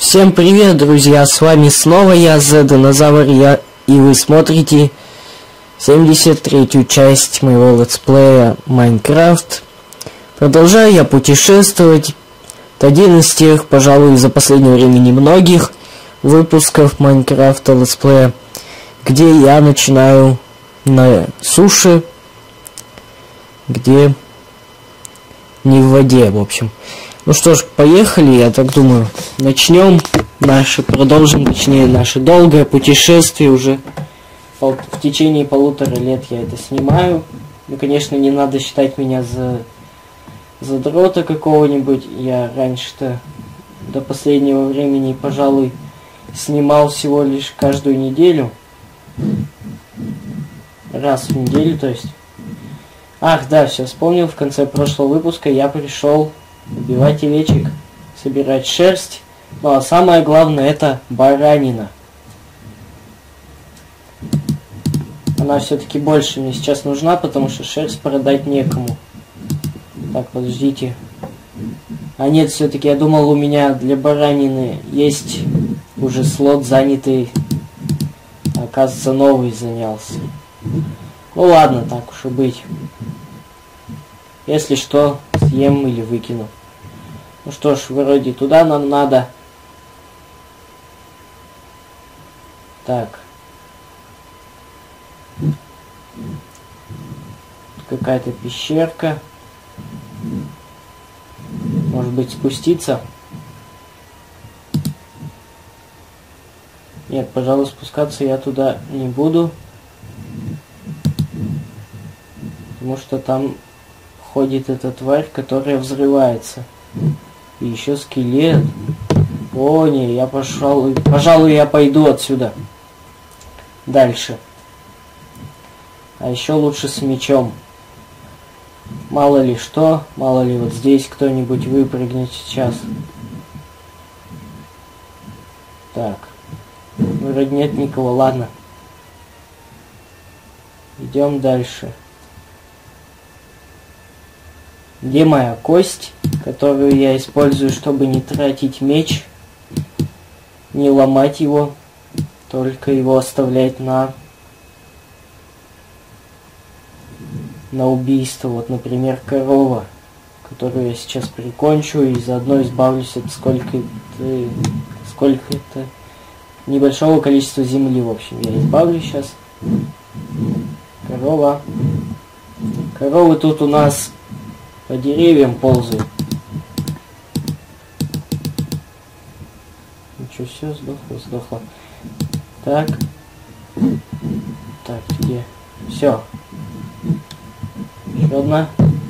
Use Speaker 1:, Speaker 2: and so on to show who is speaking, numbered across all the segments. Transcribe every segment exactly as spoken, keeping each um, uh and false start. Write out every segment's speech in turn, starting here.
Speaker 1: Всем привет, друзья, с вами снова я, Z-Динозавр, я, и вы смотрите семьдесят третью часть моего летсплея Майнкрафт. Продолжаю я путешествовать. Это один из тех, пожалуй, за последнее время немногих выпусков Майнкрафта летсплея, где я начинаю на суше, где не в воде, в общем. Ну что ж, поехали, я так думаю. Начнем наше, продолжим, точнее, наше долгое путешествие. Уже пол, в течение полутора лет я это снимаю. Ну, конечно, не надо считать меня за задрота какого-нибудь. Я раньше-то до последнего времени, пожалуй, снимал всего лишь каждую неделю. Раз в неделю, то есть. Ах, да, все вспомнил, в конце прошлого выпуска я пришел убивать овечек, собирать шерсть. Ну а самое главное, это баранина. Она все-таки больше мне сейчас нужна, потому что шерсть продать некому. Так, подождите. А нет, все-таки я думал, у меня для баранины есть уже слот занятый. Оказывается, новый занялся. Ну ладно, так уж и быть. Если что, съем или выкину. Ну что ж, вроде туда нам надо. Так. Какая-то пещерка. Может быть, спуститься? Нет, пожалуй, спускаться я туда не буду. Потому что там ходит эта тварь, которая взрывается. И еще скелет. О, не, я пошел. Пожалуй, я пойду отсюда. Дальше. А еще лучше с мечом. Мало ли что, мало ли вот здесь кто-нибудь выпрыгнет сейчас. Так. Вроде нет никого, ладно. Идем дальше. Где моя кость, которую я использую, чтобы не тратить меч, не ломать его, только его оставлять на на убийство. Вот, например, корова, которую я сейчас прикончу и заодно избавлюсь от сколько-то сколько-то небольшого количества земли. В общем, я избавлюсь сейчас. Корова. Коровы тут у нас по деревьям ползают. Ничего, все, сдохло, сдохло. Так. Так, где? Все. Еще одна.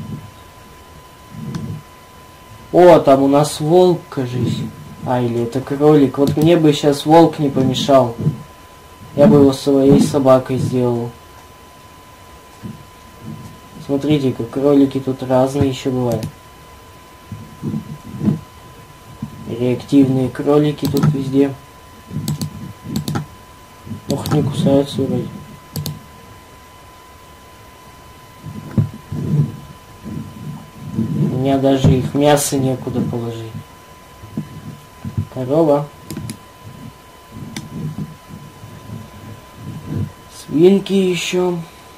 Speaker 1: О, там у нас волк, кажись. А, или это кролик. Вот мне бы сейчас волк не помешал. Я бы его своей собакой сделал. Смотрите, как кролики тут разные еще бывают. Реактивные кролики тут везде. Ох, не кусаются вроде. У меня даже их мясо некуда положить. Корова. Свинки еще.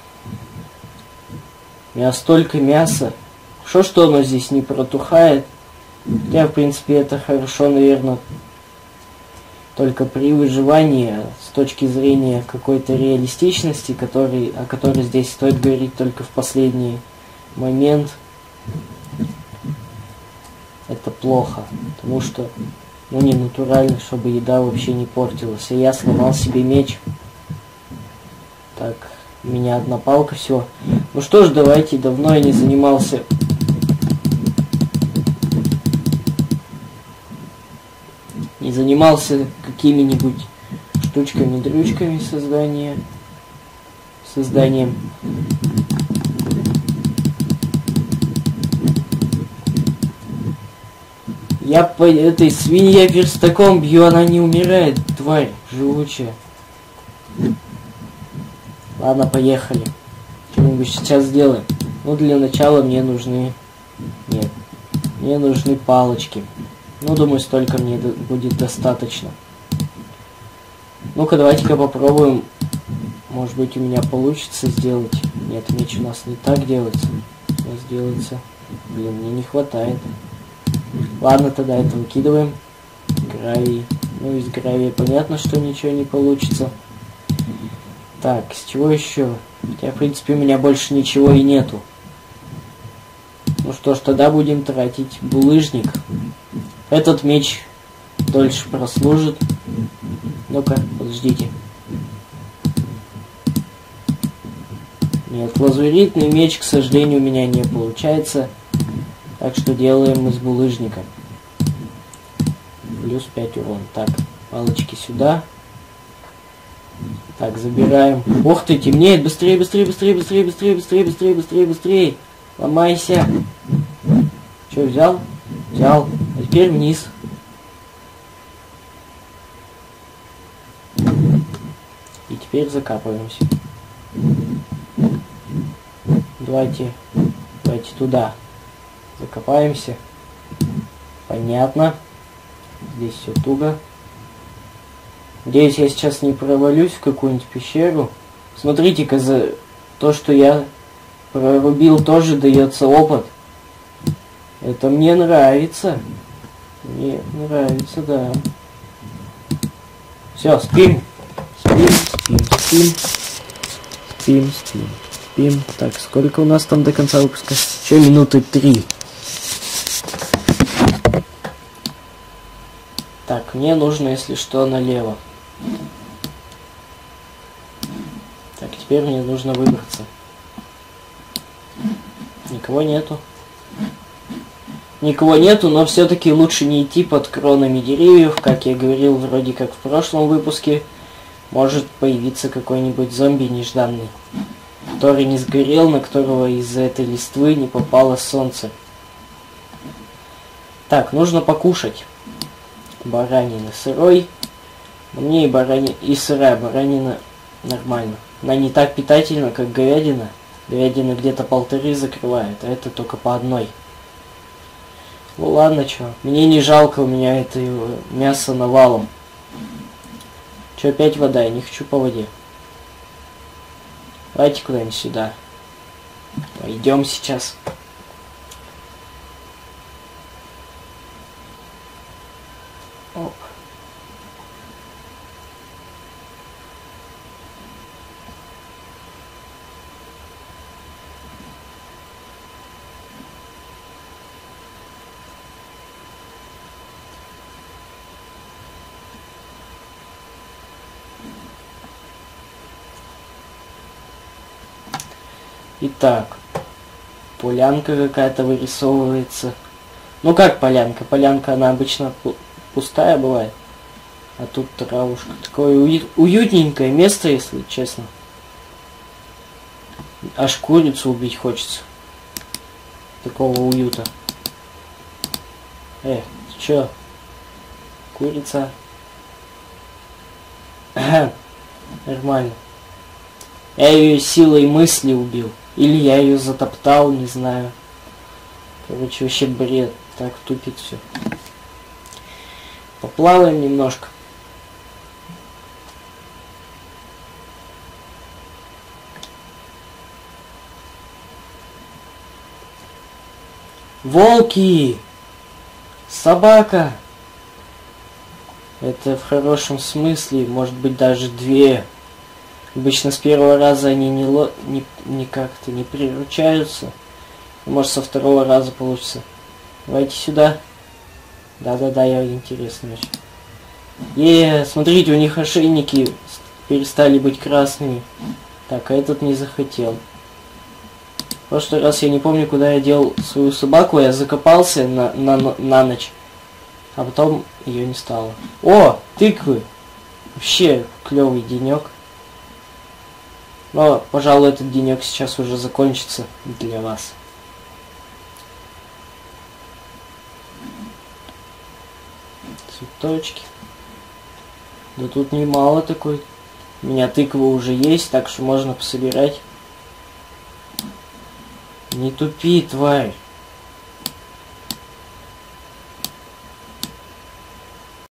Speaker 1: У меня столько мяса. Что, что оно здесь не протухает? Хотя, в принципе, это хорошо, наверное, только при выживании, с точки зрения какой-то реалистичности, который, о которой здесь стоит говорить только в последний момент. Это плохо, потому что, ну, не натурально, чтобы еда вообще не портилась. И я сломал себе меч. Так. У меня одна палка, все. Ну что ж, давайте, давно я не занимался. Не занимался какими-нибудь штучками-дрючками создания. Созданием. Я по этой свинье верстаком бью, она не умирает, тварь живучая. Ладно, поехали. Что-нибудь сейчас сделаем. Ну, для начала мне нужны... Нет. Мне нужны палочки. Ну, думаю, столько мне до- будет достаточно. Ну-ка, давайте-ка попробуем. Может быть, у меня получится сделать. Нет, меч у нас не так делается. У нас делается... Блин, мне не хватает. Ладно, тогда это выкидываем. Гравий. Ну, из гравия понятно, что ничего не получится. Так, с чего еще? Хотя, в принципе, у меня больше ничего и нету. Ну что ж, тогда будем тратить булыжник. Этот меч дольше прослужит. Ну-ка, подождите. Нет, лазуритный меч, к сожалению, у меня не получается. Так что делаем из булыжника. Плюс пять урон. Так, палочки сюда. Так, забираем. Ух ты, темнеет. Быстрее, быстрее, быстрее, быстрее, быстрее, быстрее, быстрее, быстрее, быстрее. Ломайся. Что, взял? Взял. А теперь вниз. И теперь закапываемся. Давайте, давайте туда. Закопаемся. Понятно. Здесь все туго. Надеюсь, я сейчас не провалюсь в какую-нибудь пещеру. Смотрите-ка, за то, что я прорубил, тоже дается опыт. Это мне нравится. Мне нравится, да. Все, спим. Спим, спим, спим. Спим, спим, спим. Так, сколько у нас там до конца выпуска? Еще минуты три. Так, мне нужно, если что, налево. Так, теперь мне нужно выбраться. Никого нету. Никого нету, но все-таки лучше не идти под кронами деревьев. Как я говорил, вроде как в прошлом выпуске, может появиться какой-нибудь зомби нежданный, который не сгорел, на которого из-за этой листвы не попало солнце. Так, нужно покушать. Баранина сырой. Мне и баранина, и сырая баранина нормально. Она не так питательна, как говядина. Говядина где-то полторы закрывает, а это только по одной. Ну ладно, чё. Мне не жалко, у меня это мясо навалом. Чё, опять вода? Я не хочу по воде. Давайте куда-нибудь сюда. Пойдем сейчас. Оп. Итак, полянка какая-то вырисовывается. Ну как полянка? Полянка, она обычно пустая бывает. А тут травушка. Такое уют, уютненькое место, если честно. Аж курицу убить хочется. Такого уюта. Э, ты чё? Курица. Ага, нормально. Я ее силой мысли убил. Или я ее затоптал, не знаю. Короче, вообще бред. Так тупит все. Поплаваем немножко. Волки! Собака! Это в хорошем смысле, может быть даже две. Обычно с первого раза они не, ло... не... не как-то не приручаются. Может со второго раза получится. Давайте сюда. Да-да-да, я интересный очень. Е, смотрите, у них ошейники перестали быть красными. Так, а этот не захотел. В прошлый раз я не помню, куда я делал свою собаку. Я закопался на, на, на ночь. А потом ее не стало. О, тыквы! Вообще клевый денек. Но, пожалуй, этот денек сейчас уже закончится для вас. Цветочки. Да тут немало такой. У меня тыквы уже есть, так что можно пособирать. Не тупи, тварь.